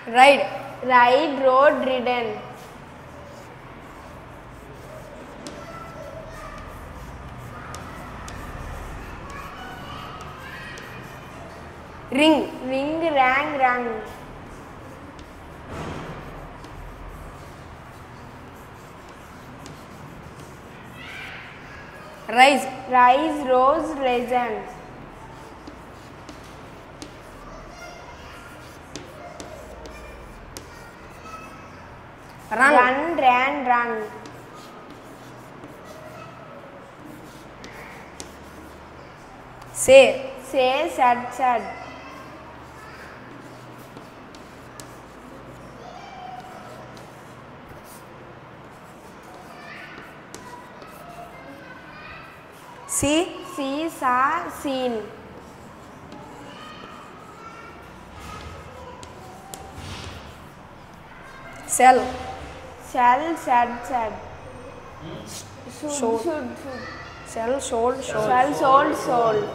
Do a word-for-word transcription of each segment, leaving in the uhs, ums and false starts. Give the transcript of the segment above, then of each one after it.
Ride. Ride, rode, ridden. Ring. Ring, rang, rang. Rise. Rise, rose, risen. Run. Run, ran, run. Say. Say, said, said. See. See, saw, seen. Sell. Shall, said, said. Should, Sold. should, should. Sell. Sold. Sold. Shall, sold, sold.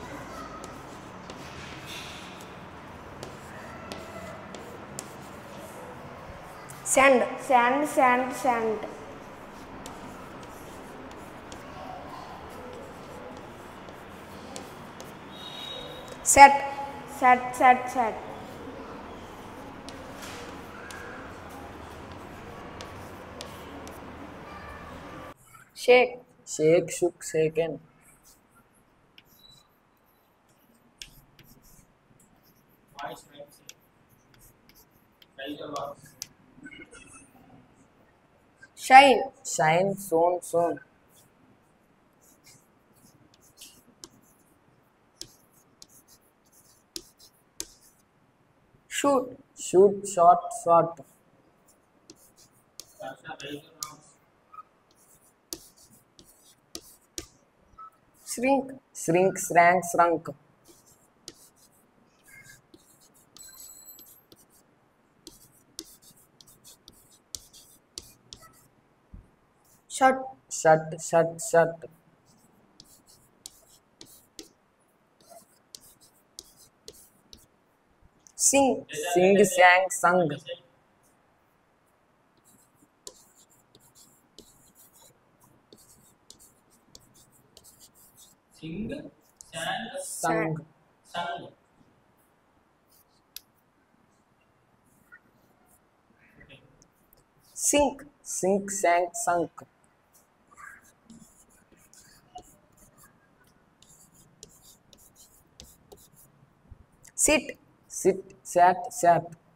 Send. Send, sent, sent. Set. Set, set, set. Shake. Shake, shook, shaken. Shine. Shine, shone, shone. Shoot. Shoot, shot, shot. Shrink. Shrink, shrank, shrunk. Shut. Shut, shut, shut. Sing. Sing, sang, sung. Sing, sang, Sung. sung. Sink. Sink, sank, sunk. Sit. Sit, sat, sat.